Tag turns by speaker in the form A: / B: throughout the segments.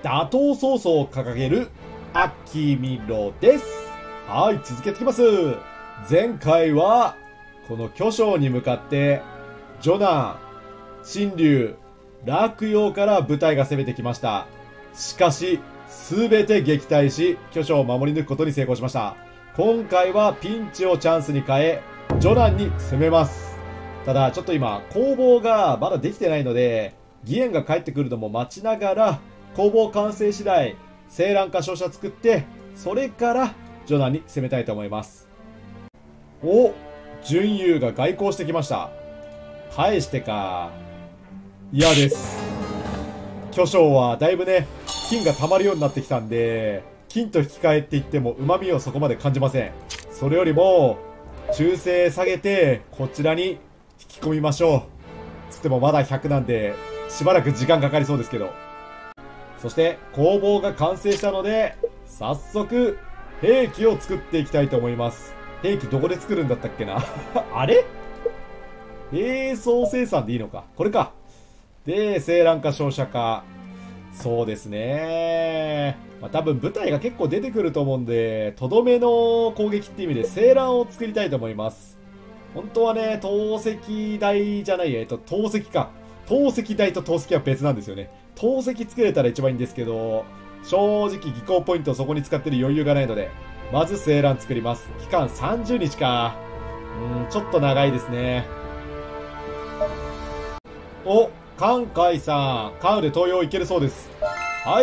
A: 打倒曹操を掲げる秋見ろです。はい、続けていきます。前回は、この巨匠に向かって、徐南、陳留、洛陽から部隊が攻めてきました。しかし、すべて撃退し、巨匠を守り抜くことに成功しました。今回はピンチをチャンスに変え、徐南に攻めます。ただ、ちょっと今、攻防がまだできてないので、義援が帰ってくるのも待ちながら、攻防完成次第、青蘭化商社作って、それから徐南に攻めたいと思います。お、準優が外交してきました。返してか。嫌です。巨匠はだいぶね、金が溜まるようになってきたんで、金と引き換えって言っても旨味をそこまで感じません。それよりも、忠誠下げて、こちらに引き込みましょう。つってもまだ100なんで、しばらく時間かかりそうですけど。そして、工房が完成したので、早速、兵器を作っていきたいと思います。兵器どこで作るんだったっけなあれ総生産でいいのか。これか。で、青蘭化商社化。そうですね。まあ、多分部隊が結構出てくると思うんで、とどめの攻撃って意味で青蘭を作りたいと思います。本当はね、投石台じゃない、投石か。投石台と投石は別なんですよね。投石作れたら一番いいんですけど、正直技巧ポイントをそこに使ってる余裕がないので、まず青蘭作ります。期間30日か。ちょっと長いですね。お、関海さん、関羽で東洋行けるそうです。はい、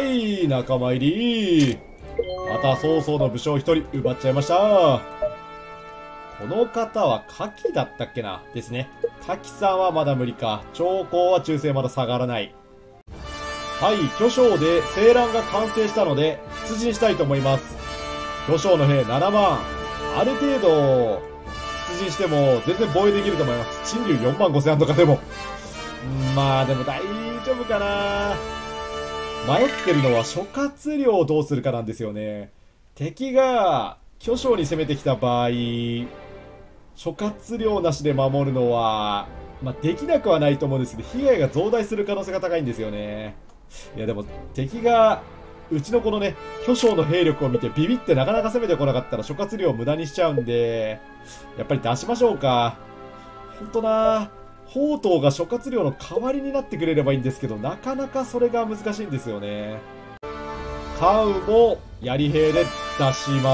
A: 仲間入り。また曹操の武将一人奪っちゃいました。この方は夏季だったっけなですね。夏季さんはまだ無理か。長江は忠誠まだ下がらない。はい、巨匠で青蘭が完成したので、出陣したいと思います。巨匠の兵7万。ある程度、出陣しても全然防衛できると思います。陳留4万5千とかでも。まあでも大丈夫かな。迷ってるのは諸葛亮をどうするかなんですよね。敵が巨匠に攻めてきた場合、諸葛亮なしで守るのは、まあできなくはないと思うんですけど、被害が増大する可能性が高いんですよね。いやでも敵が、うちのこのね、巨匠の兵力を見てビビってなかなか攻めてこなかったら諸葛亮を無駄にしちゃうんで、やっぱり出しましょうか。ほんとなぁ。宝刀が諸葛亮の代わりになってくれればいいんですけど、なかなかそれが難しいんですよね。関羽も槍兵で出します。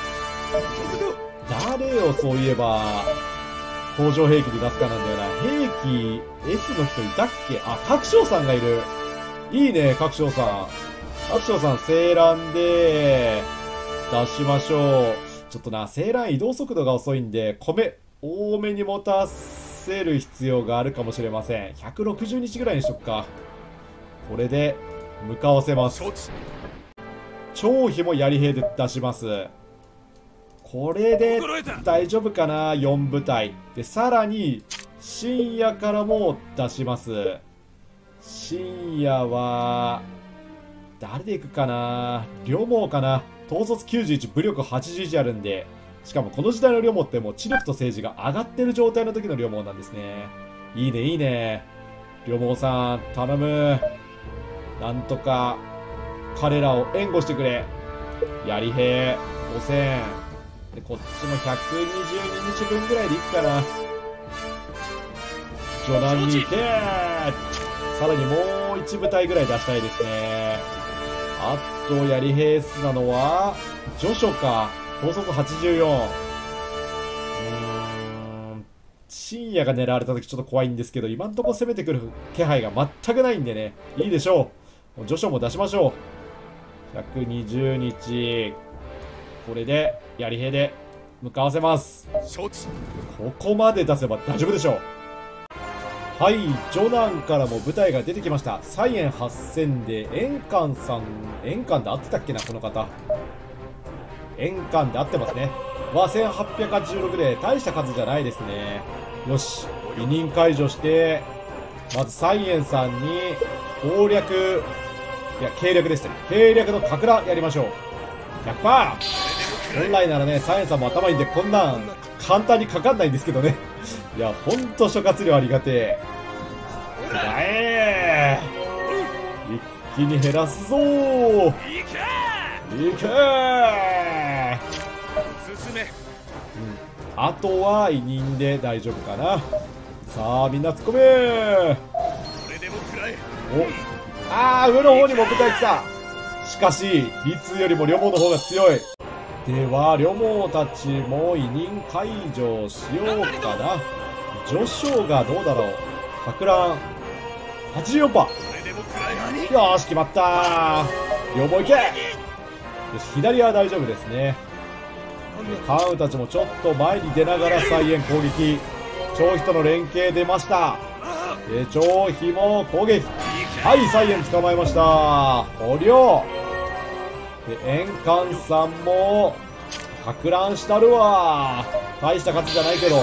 A: 誰をそういえば、工場兵器で出すかなんだよな。兵器 S の人いたっけ？あ、角将さんがいる。いいね、角将さん。角将さん、青蘭で出しましょう。ちょっとな、青蘭移動速度が遅いんで、米多めに持たせる必要があるかもしれません。160日ぐらいにしとくか。これで向かわせます。張飛も槍兵で出します。これで大丈夫かな。4部隊で、さらに深夜からも出します。深夜は誰で行くかな。両毛かな。統率91、武力81あるんで、しかもこの時代の両毛ってもう知力と政治が上がってる状態の時の両毛なんですね。いいね、いいね。両毛さん、頼む。なんとか、彼らを援護してくれ。槍兵、5000。で、こっちも122日分ぐらいでいくかな。序南にいて、さらにもう1部隊ぐらい出したいですね。あと、槍兵数なのは、序書か。統率84。深夜が狙われた時ちょっと怖いんですけど、今んとこ攻めてくる気配が全くないんでね。いいでしょう。序書も出しましょう。120日。これで、槍兵で向かわせます。ここまで出せば大丈夫でしょう。はい、序南からも部隊が出てきました。蔡円8000で、円環さん、円環で合ってたっけな、この方。円環で合ってますね。は、1886で、大した数じゃないですね。よし、委任解除して、まず蔡円さんに、攻略、いや、計略でしたね。計略のかくらやりましょう。100%! 本来ならね、蔡円さんも頭いいんで、こんなん簡単にかかんないんですけどね。いや、ほんと諸葛亮ありがてえ。一気に減らすぞー。いけー。
B: 進め。
A: あとは委任で大丈夫かな。さあみんな突っ込めー。お、上の方にも部隊来た。しかし律よりも両毛の方が強い。では両毛たちも委任解除しようかな。序章がどうだろう。博覧 84%。 よーし決まったー。両毛いけ。よし左は大丈夫ですね。カウンたちもちょっと前に出ながら再現攻撃。張飛との連携出ました。張飛も攻撃。はい、再現捕まえました。捕虜で円環さんも博覧したるわ。大した数じゃないけど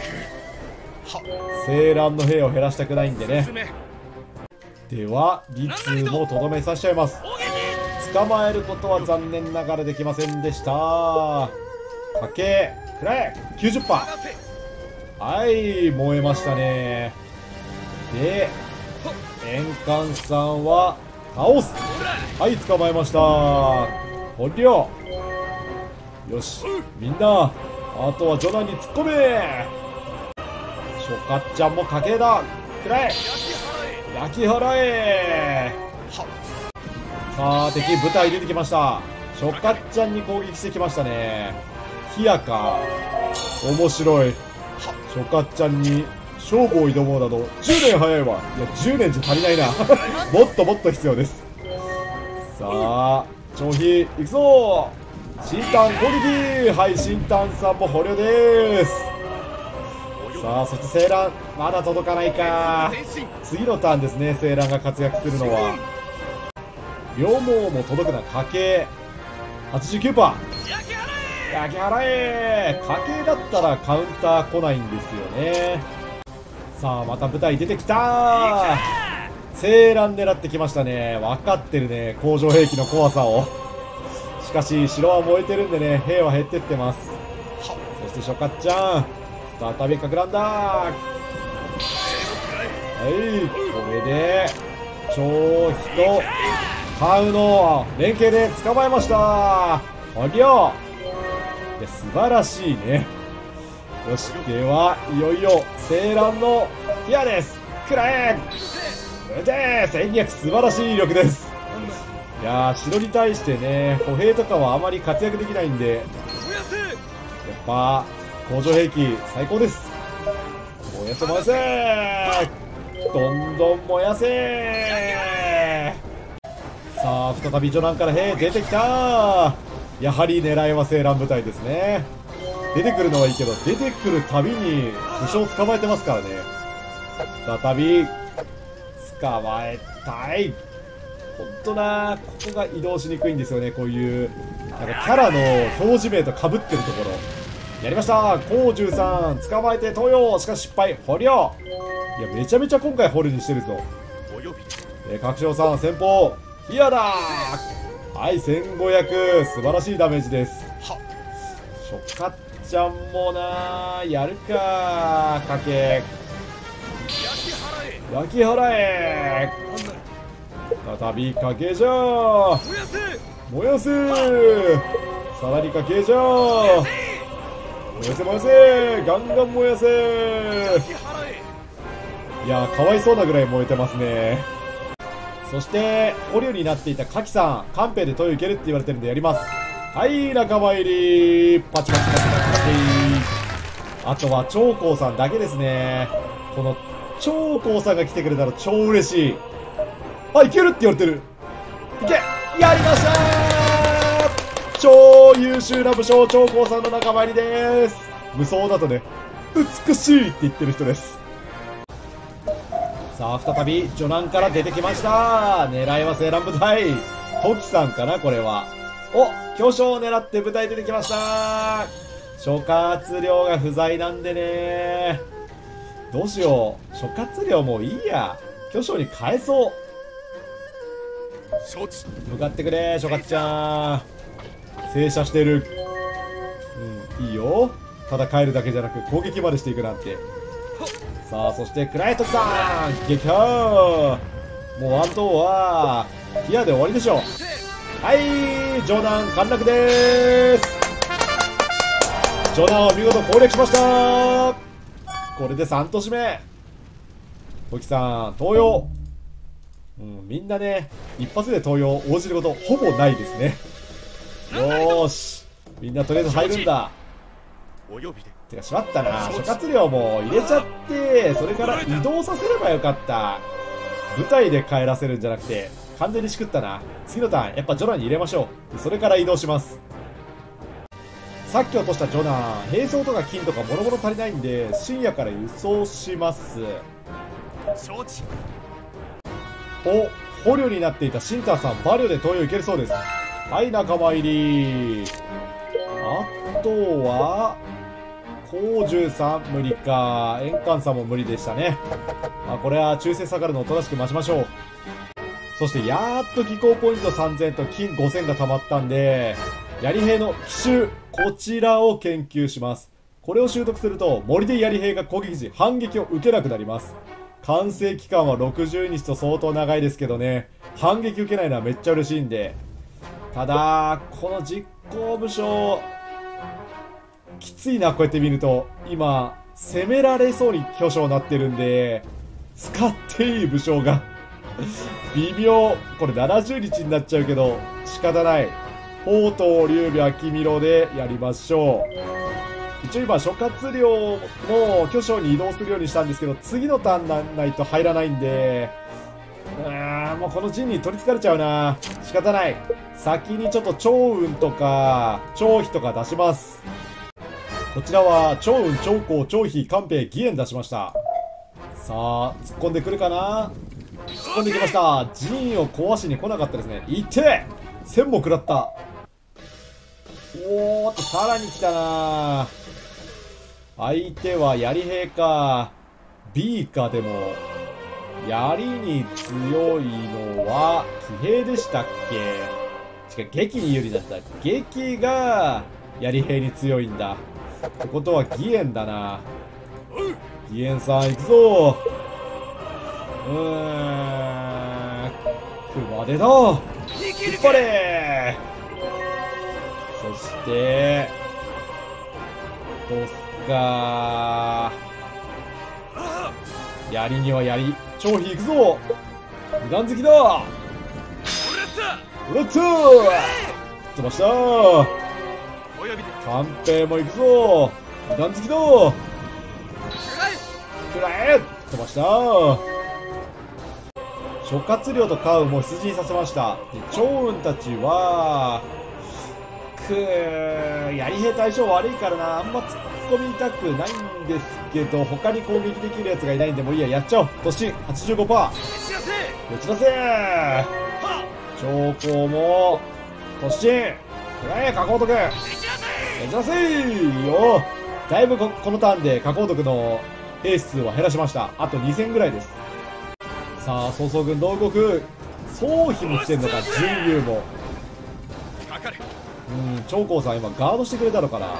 A: 青蘭の兵を減らしたくないんでね。では律もとどめさせちゃいます。捕まえることは残念ながらできませんでした。かけくらえ 90%。 はい、燃えましたね。で円環さんは倒す。はい、捕まえました。捕虜。よしみんな、あとはジョナンに突っ込め。ショカッちゃんも家系だ。くらえ焼き払え。さあ敵部隊出てきました。ショカッちゃんに攻撃してきましたね。ヒヤか面白い。ショカッちゃんに勝負を挑もうなど10年早いわ。いや10年じゃ足りないなもっともっと必要です。さあ張飛いくぞ。新丹攻撃。はい、新丹さんも捕虜です。さあそして青蘭まだ届かないか。次のターンですね、青蘭が活躍するのは。両毛も届くな。家系 89%。 焼き払え。家系だったらカウンター来ないんですよね。さあまた部隊出てきたー。青蘭狙ってきましたね。分かってるね、工場兵器の怖さを。しかし城は燃えてるんでね、兵は減ってってます。そしてショカッちゃん再びかくらんだ。はい、これで張飛とカウの連携で捕まえました。捕虜。いや素晴らしいね。よし、ではいよいよ青蘭のヒアです。くらえで戦略素晴らしい威力です。いやー城に対してね歩兵とかはあまり活躍できないんで、やっぱ工場兵器最高です。燃やせ燃やせ。どんどん燃やせ。さあ再びジョナンから兵出てきた。やはり狙いは青蘭部隊ですね。出てくるのはいいけど出てくるたびに武将を捕まえてますからね。再び捕まえたい。ほんとな、ここが移動しにくいんですよね。こういうなんかキャラの表示名とかぶってるところ。やりました。甲十さん捕まえて投与。しかし失敗。捕虜。いやめちゃめちゃ今回捕虜にしてるぞ。角将さん先方ヒアだ。はい、1500。素晴らしいダメージです。ショカッちゃんもな、やるか。かけ焼き払え。再びかけじゃー。燃やせー。さらにかけじゃー。燃やせ燃やせ。ガンガン燃やせ。いやーかわいそうなぐらい燃えてますね。そして捕虜になっていたカキさん、カンペで投与いけるって言われてるんでやります。はい、仲間入り。パチパチパチパチパチ。あとは長江さんだけですね。この長江さんが来てくれたら超嬉しい。あ、いけるって言われてる。いけ、やりましたー。超優秀な武将長江さんの仲間入りです。無双だとね美しいって言ってる人です。さあ再びジョナンから出てきました。狙いは青蘭部隊。トキさんかなこれは。お、巨匠を狙って部隊出てきました。諸葛亮が不在なんでね、どうしよう。諸葛亮もういいや、巨匠に返そう。向かってくれ諸葛ちゃん。正射してる。いいよ。ただ帰るだけじゃなく攻撃までしていくなんて。さあそしてクライトさん撃破。 もうあとはギアで終わりでしょう。はい、ジョナン陥落でーす。ジョナンを見事攻略しました。これで3都市目。トキさん東洋、みんなね一発で東洋応じることほぼないですね。よーし、みんなとりあえず入るんだ。てかしまったな、諸葛亮も入れちゃって、それから移動させればよかった。舞台で帰らせるんじゃなくて完全にしくったな。次のターンやっぱジョナンに入れましょう。それから移動します。さっき落としたジョナン、兵装とか金とかもろもろ足りないんで深夜から輸送します。お、捕虜になっていたシンターさん、馬領で東洋行けるそうです。はい、仲間入り。あとは光獣さん無理か、円環さんも無理でしたね。これは抽選下がるのをおとなしく待ちましょう。そしてやっと技巧ポイント3000と金5000が溜まったんで、槍兵の奇襲、こちらを研究します。これを習得すると森で槍兵が攻撃時反撃を受けなくなります。完成期間は60日と相当長いですけどね、反撃受けないのはめっちゃ嬉しいんで。ただこの実行武将きついな。こうやって見ると今攻められそうに巨匠になってるんで、使っていい武将が微妙。これ70日になっちゃうけど仕方ない。宝刀劉備秋見でやりましょう。一応今諸葛亮も巨匠に移動するようにしたんですけど、次のターンにならないと入らないんで、もうこの陣に取りつかれちゃうな。仕方ない。先にちょっと趙雲とか張飛とか出します。こちらは趙雲、趙高、張飛、関平、義援出しました。さあ突っ込んでくるかな。突っ込んできました。陣を壊しに来なかったですね。いって1000も食らった。おーっとさらに来たな。相手は槍兵か B か。でも槍に強いのは騎兵でしたっけ。違う、撃に有利だった。撃が槍兵に強いんだってことは義援だな。義援さん行くぞ。熊手だ。引っ張れ。そしてどうすか。槍には槍。張飛行くぞ。二段突きだ。うらっと飛ばした。関平も行くぞ。二段突きだ。くらえ。飛ばした。諸葛亮と関羽も出陣させました。で趙雲たちは槍兵対象悪いからな、あんま突っ込みたくないんですけど、他に攻撃できるやつがいないんでもういいや、やっちゃおう。突進 85%。 打ち出せ。長江も突進。くらえ加工徳。やち出せよ。だいぶこのターンで加工徳の兵数は減らしました。あと2000ぐらいです。さあ曹操軍どう動く。曹丕も来てんのか、準優も。長江さん今ガードしてくれたのかな。なん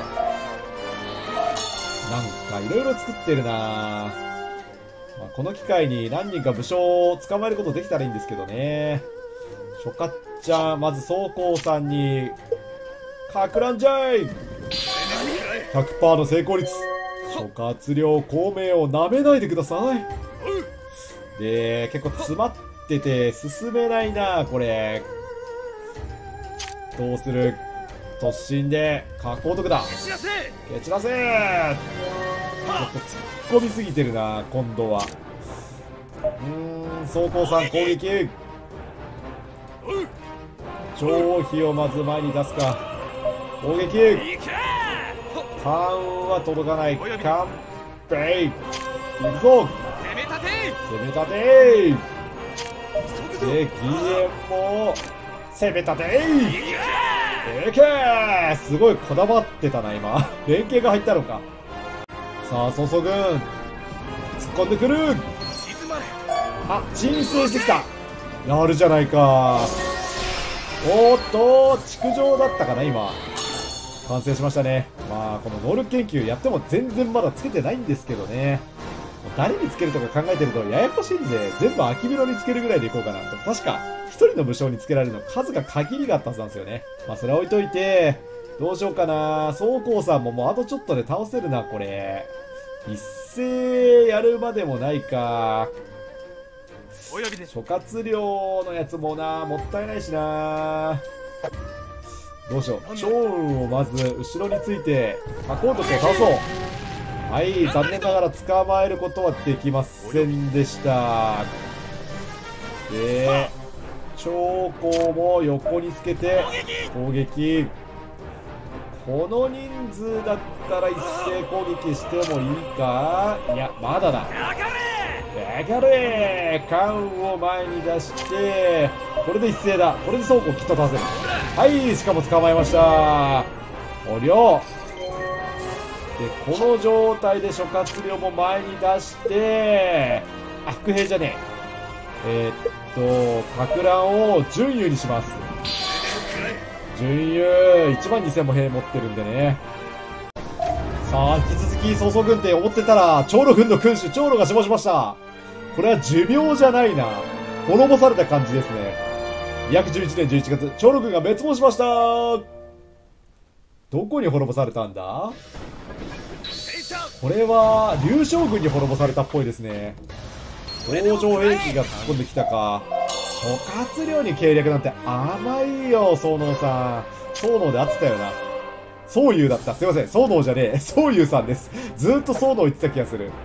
A: かいろいろ作ってるな。この機会に何人か武将を捕まえることできたらいいんですけどね。諸葛ちゃん、まず曹操さんにかく乱じゃい。 100% の成功率。諸葛亮孔明をなめないでください。で結構詰まってて進めないな。これどうする。突進で加工徳だ。蹴散らせ。ちょっと突っ込みすぎてるな今度は。曹操さん攻撃。張飛をまず前に出すか。攻撃。関羽は届かない。関平行くぞ。攻め立て。で義援も攻め立て。すごいこだわってたな今。連携が入ったのか。さあ曹操軍突っ込んでくる。あ、鎮静してきた。やるじゃないか。おっと築城だったかな今。完成しましたね。まあこの能力研究やっても全然まだつけてないんですけどね。 誰につけるとか考えてるとややこしいんで、全部秋広につけるぐらいでいこうかな。確か、一人の武将につけられるの数が限りがあったはずなんですよね。まあ、それは置いといて、どうしようかな。宗光さんももうあとちょっとで倒せるな、これ。一斉やるまでもないか。諸葛亮のやつもな、もったいないしな。どうしよう。趙雲をまず後ろについて、加工徳を倒そう。はい、残念ながら捕まえることはできませんでした。で、長江も横につけて攻撃。この人数だったら一斉攻撃してもいいか。いや、まだだ。やがれ関羽を前に出して、これで一斉だ。これで倉庫をきっと倒せる。はい、しかも捕まえました。おりょう。で、この状態で諸葛亮も前に出して、あ、伏兵じゃねえ。かく乱を準優にします。準優、12000も兵持ってるんでね。さあ、引き続き、曹操軍って思ってたら、長老軍の君主、長老が死亡しました。これは寿命じゃないな。滅ぼされた感じですね。211年11月、長老軍が滅亡しました。どこに滅ぼされたんだ？これは、劉将軍に滅ぼされたっぽいですね。北条兵器が突っ込んできたか。諸葛亮に計略なんて甘いよ、宗能さん。宗能で合ってたよな。宗友だった。すいません。宗能じゃねえ。宗友さんです。ずーっと宗能言ってた気がする。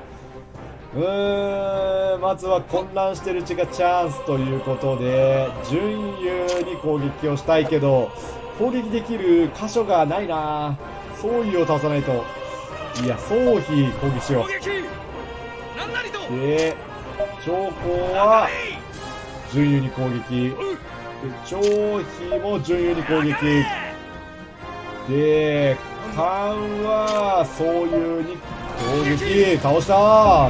A: まずは混乱してるうちがチャンスということで、準優に攻撃をしたいけど、攻撃できる箇所がないな。宗友を倒さないと。いや、宗妃攻撃しよう。で、長江は、準優に攻撃。張飛も準優に攻撃。で、関は宗優に攻撃。倒した。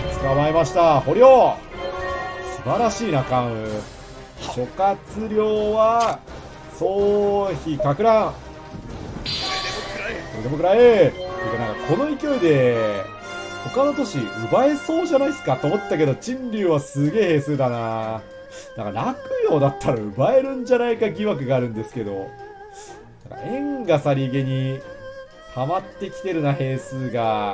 A: 捕まえました。捕虜。素晴らしいな、関羽。諸葛亮は、宗飛、かく乱。これでもくらえ。てかなんかこの勢いで、他の都市奪えそうじゃないですかと思ったけど、陳留はすげえ兵数だな。なんか洛陽だったら奪えるんじゃないか疑惑があるんですけど、なんか縁がさりげに溜まってきてるな、兵数が。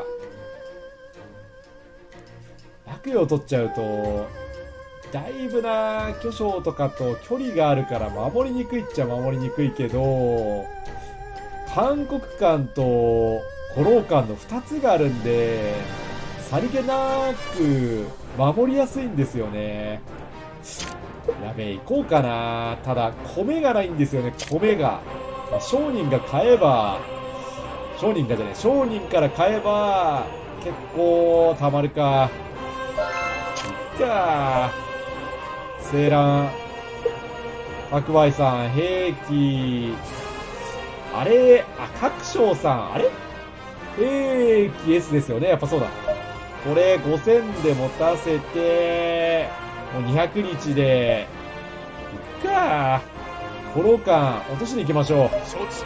A: 洛陽取っちゃうと、だいぶな、巨匠とかと距離があるから守りにくいっちゃ守りにくいけど、函谷関と古老関の2つがあるんで、さりげなく守りやすいんですよね。やべえ、行こうかな。ただ、米がないんですよね、米が。商人が買えば、商人から買えば、結構貯まるか。いっか。青蘭、白梅さん、兵器、あれ、各将さん、あれ兵器 S ですよね。やっぱそうだ。これ5000で持たせて、もう200日で、いっか。古老館、落としに行きましょ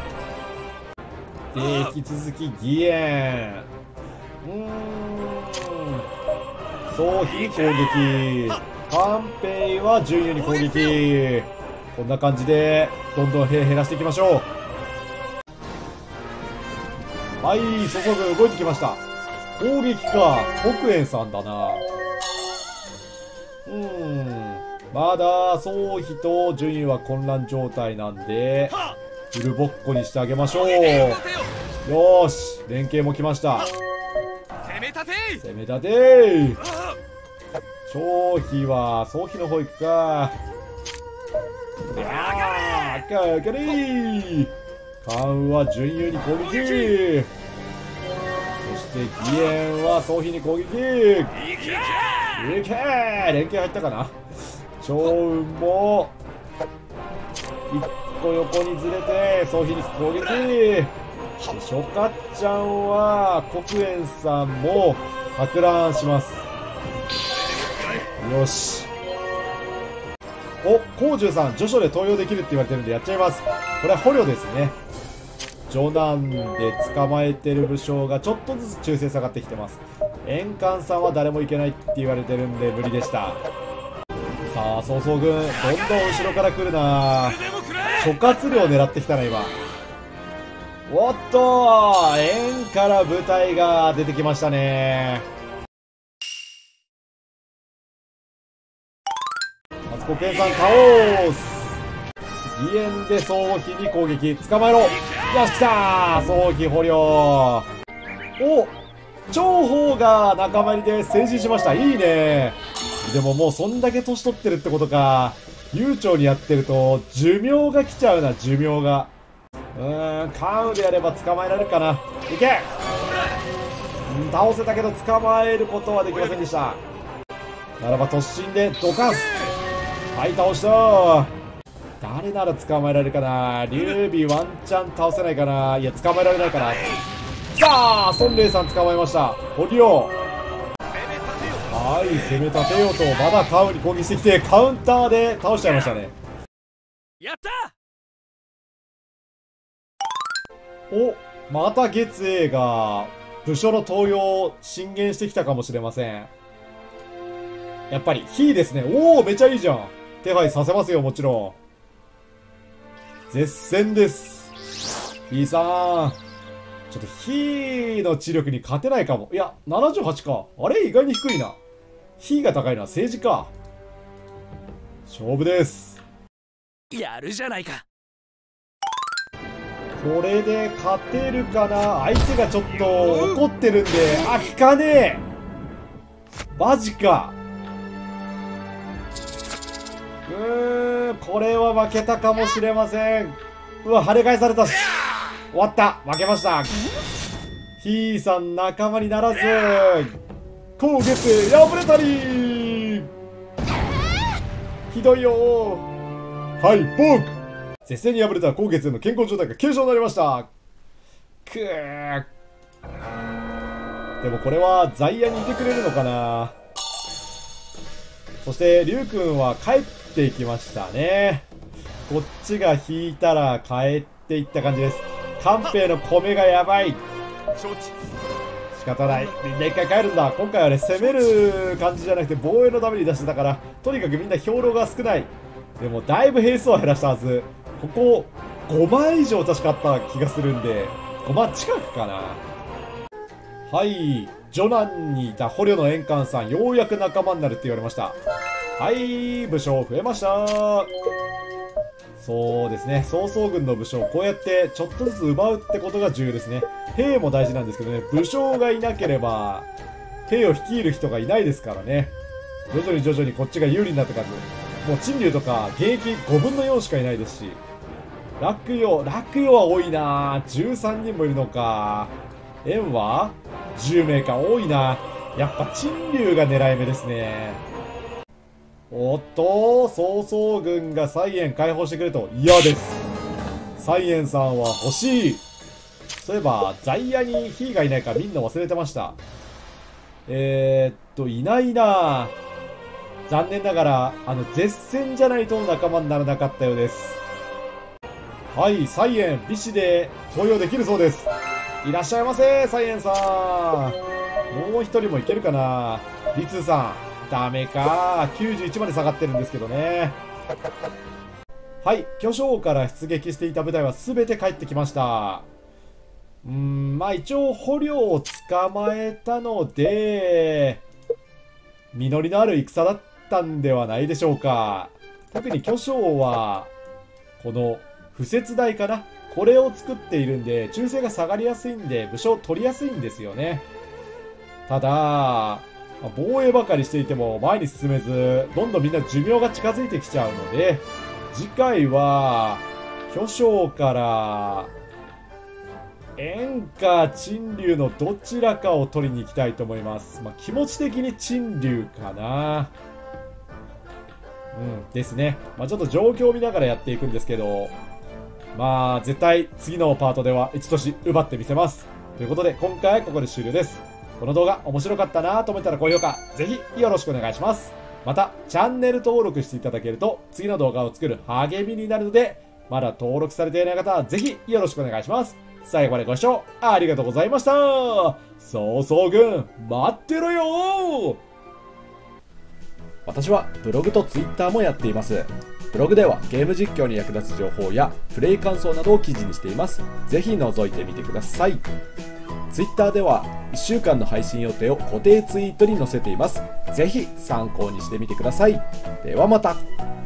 A: う。で、引き続き、義援。宗妃に攻撃。関平は準優に攻撃。こんな感じで、どんどん兵減らしていきましょう。はい、曹操軍動いてきました。攻撃か。黒煙さんだな。まだ、宗妃と準優は混乱状態なんで、フルボッコにしてあげましょう。よーし、連携も来ました。攻め立て張飛は、宗妃の方行くか。いやー、かかれー。関羽は準優に攻撃。そして義援は宗妃に攻撃。いけー、連携入ったかな。趙雲も一個横にずれて宗妃に攻撃。諸葛ちゃんは黒煙さんも博覧します。よし。お、甲州さん序書で登用できるって言われてるんでやっちゃいます。これは捕虜ですね。序南で捕まえてる武将がちょっとずつ忠誠下がってきてます。 円環さんは誰も行けないって言われてるんで無理でした。さあ、曹操軍、どんどん後ろから来るな。諸葛亮狙ってきたな、今。おっと、円から部隊が出てきましたね。松子健さん倒す。義援で曹妃に攻撃。捕まえろ。よし、来たー。曹妃捕虜。お、長宝が仲間入りで成人しました。いいね。でももうそんだけ年取ってるってことか。悠長にやってると寿命が来ちゃうな、寿命が。カウでやれば捕まえられるかな。いけ。倒せたけど捕まえることはできませんでした。ならば突進でどかす。はい、倒した。誰なら捕まえられるかな。劉備ワンチャン倒せないかな。いや、捕まえられないかな。さあ、孫麗さん捕まえました。堀尾。はい、攻め立てようと、まだカウに攻撃してきて、カウンターで倒しちゃいましたね。
B: やった。
A: お、また月英が武将の登用を進言してきたかもしれません。やっぱり、火ですね。おお、めちゃいいじゃん。手配させますよ、もちろん。絶戦です。火さん。ちょっと火の知力に勝てないかも。いや、78か。あれ意外に低いな。火が高いのは政治か。勝負です。
B: やるじゃないか。
A: これで勝てるかな。相手がちょっと怒ってるんで。あ、効かねえ。マジか。これは負けたかもしれません。うわ、跳ね返されたし。終わった。負けました。ひーさん仲間にならず。高月敗れたり。ひどいよ。はい、僕。接戦に敗れた高月の健康状態が軽症になりました。くー。でもこれは在野にいてくれるのかな。そして龍君は帰っていきましたね。こっちが引いたら帰っていった感じです。官兵の米がやばい。仕方ない。みんな一回帰るんだ。今回はね、攻める感じじゃなくて防衛のために出してたから、とにかくみんな兵糧が少ない。でもだいぶ兵数は減らしたはず。ここ5万以上確かあった気がするんで、5万近くかな。はい、ジョナンにいた捕虜の円環さん、ようやく仲間になるって言われました。はい、武将増えました。そうですね、曹操軍の武将、こうやってちょっとずつ奪うってことが重要ですね。兵も大事なんですけどね、武将がいなければ、兵を率いる人がいないですからね。徐々にこっちが有利になって感じ。もう陳留とか現役5分の4しかいないですし。洛陽は多いな。13人もいるのか。円は10名か。多いな。やっぱ陳留が狙い目ですね。おっと、曹操軍が蔡園解放してくれと嫌です。蔡園さんは欲しい。そういえば在野に火がいないかみんな忘れてました。いないな。残念ながら絶戦じゃないと仲間にならなかったようです。はい、蔡園美子で登用できるそうです。いらっしゃいませ、蔡園さん。もう一人もいけるかな。李通さんダメか。91まで下がってるんですけどね。はい、巨匠から出撃していた部隊は全て帰ってきました。まあ一応捕虜を捕まえたので実りのある戦だったんではないでしょうか。特に巨匠はこの不設台かな、これを作っているんで忠誠が下がりやすいんで武将取りやすいんですよね。ただ防衛ばかりしていても前に進めず、どんどんみんな寿命が近づいてきちゃうので、次回は巨匠から円か陳留のどちらかを取りに行きたいと思います。気持ち的に陳留かな。ですね。ちょっと状況を見ながらやっていくんですけど、絶対次のパートでは1都市奪ってみせます。ということで今回はここで終了です。この動画面白かったなと思ったら高評価ぜひよろしくお願いします。またチャンネル登録していただけると次の動画を作る励みになるので、まだ登録されていない方はぜひよろしくお願いします。 最後までご視聴ありがとうございました。曹操軍、待ってろよ。私はブログとツイッターもやっています。ブログではゲーム実況に役立つ情報やプレイ感想などを記事にしています。ぜひ覗いてみてください。ツイッターでは1週間の配信予定を固定ツイートに載せています。ぜひ参考にしてみてください。ではまた。